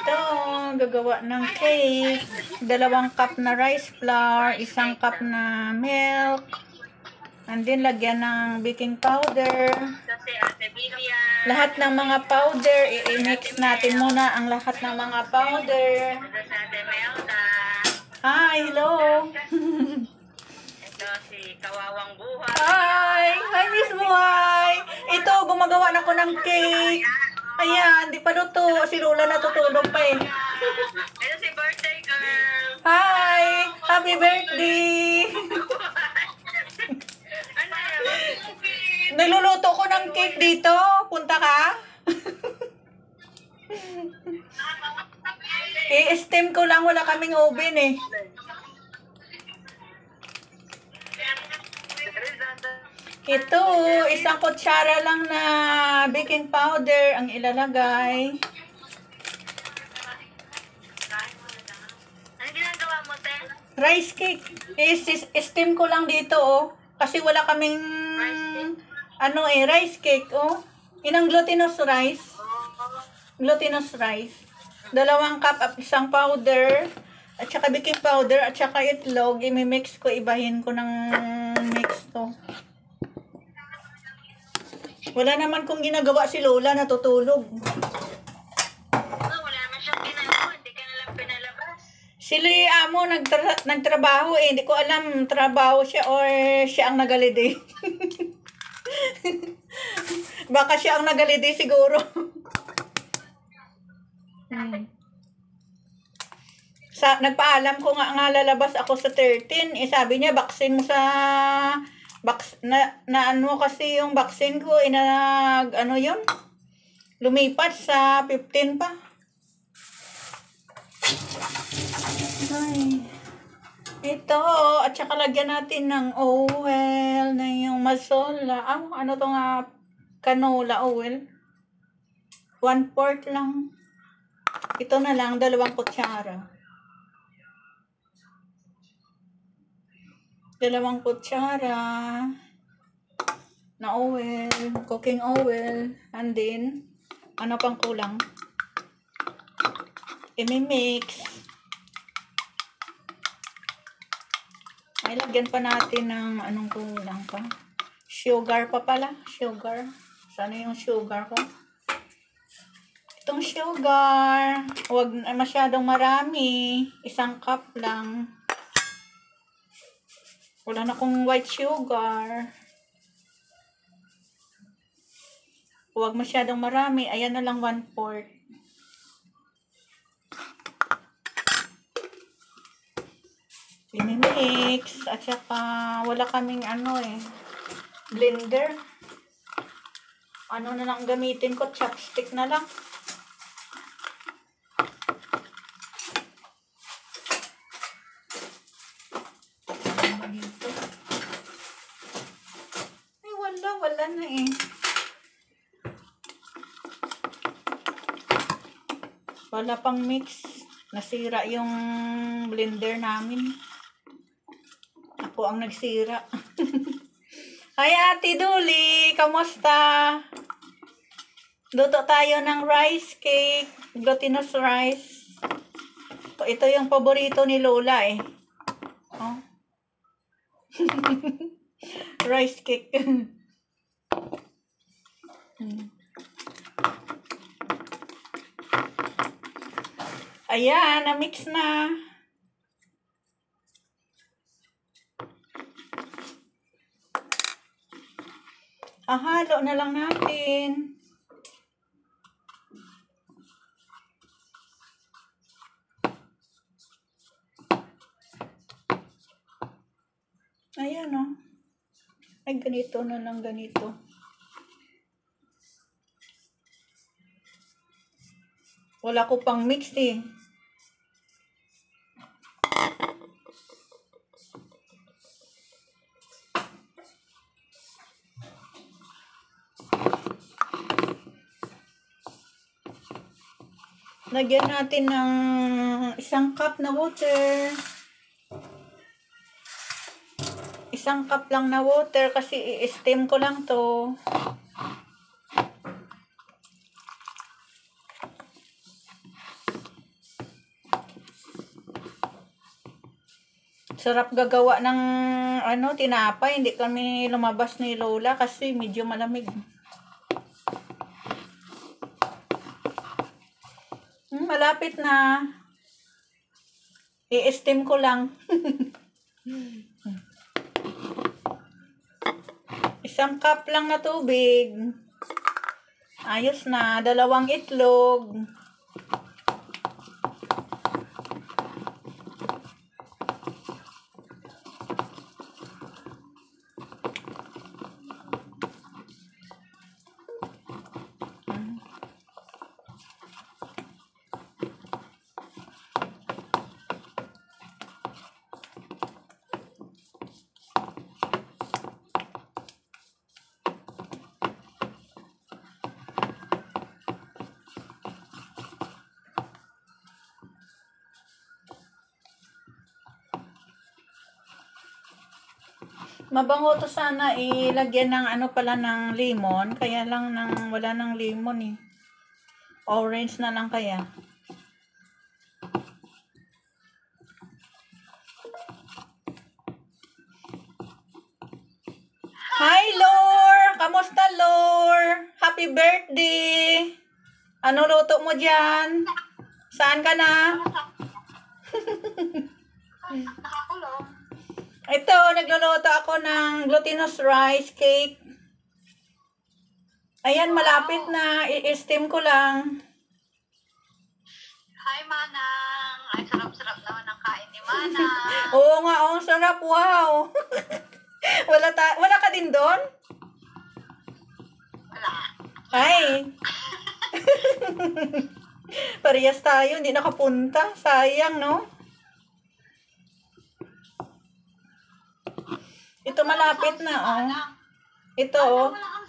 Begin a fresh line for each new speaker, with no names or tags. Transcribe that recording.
Ito, gagawa ng cake. 2 cup na rice flour, 1 cup na milk. And then, lagyan ng baking powder. Lahat ng mga powder, i-mix natin muna ang lahat ng mga powder. Hi, hello.
Ito si Kawawang Buhay.
Hi, Miss Buhay. Ito, gumagawa na ko ng cake. Ayan, di pa luto. Si Lola natutulog pa eh.
Ito si birthday girl.
Hi, happy birthday.
Ano yan?
Niluluto ko ng cake dito. Punta ka? I-steam ko lang. Wala kaming oven eh. Ito, 1 kutsara lang na baking powder ang ilalagay.
Ano ginagawa mo, te?
Rice cake. I-steam ko lang dito oh. Kasi wala kaming rice cake oh. Inang glutinous rice. Glutinous rice. 2 cup at 1 powder. At saka baking powder. At saka itlog. I-mix ko. Ibahin ko ng mix to. Wala naman kung ginagawa si Lola. Natutulog.
Wala naman siyang ginagawa. Hindi ka nalang pinalabas.
Sila amo nagtrabaho eh. Hindi ko alam trabaho siya or siya ang nagalide. Baka siya ang nagalide siguro. Nagpaalam ko nga lalabas ako sa 13. Eh sabi niya vaccine mo sa ano kasi yung vaccine ko yun lumipat sa 15 pa. Ay. Ito, at saka lagyan natin ng oil na yung masola. Ano to nga? Canola oil. 1/4 lang. Ito na lang, 2 kutsara. 2 kutsara na oil, cooking oil. And then, ano pang kulang? I-mix. Ay, lagyan pa natin ng anong kulang pa. Sugar pa pala. Sugar. Sana yung sugar ko. Itong sugar. Huwag masyadong marami. 1 cup lang. Wala na akong white sugar. Huwag masyadong marami. Ayan na lang 1/4. Mix at saka wala kaming blender. Ano na lang gamitin ko? Chopstick na lang. Ay, wala na eh. Wala pang mix. Nasira yung blender namin. Ako ang nagsira. Hi, Ate Duli! Kamusta? Luto tayo ng rice cake. Glutinous rice. Ito yung paborito ni Lola eh. Oh. Rice cake. Ayan, na-mix na. Halo na lang natin. Ayan oh. Ay, ganito na lang, ganito. Wala ko pang mix eh. Lagyan natin ng 1 cup na water. 1 cup lang na water kasi i-steam ko lang to. Sarap gagawa ng tinapay. Hindi kami lumabas ni Lola kasi medyo malamig. Malapit na. I-steam ko lang. Isang cup lang na tubig. Ayos na. 2 itlog. Mabango to sana ilagyan ng pala ng lemon. Kaya lang wala ng lemon eh. Orange na lang kaya. Hi, Lor! Kamusta, Lor? Happy birthday! Ano luto mo dyan? Saan ka na?
Nakakulong.
Ito, nagluluto ako ng glutinous rice cake. Ayan, malapit na. I-steam ko lang.
Hi, Manang. Ay, sarap-sarap naman ang kain ni Manang.
Oo nga, ang sarap. Wow! Wala ka din doon?
Wala.
Ay! Parehas tayo, hindi nakapunta. Sayang, no? Ito malapit na, oh. Ito, oh.
Wala kang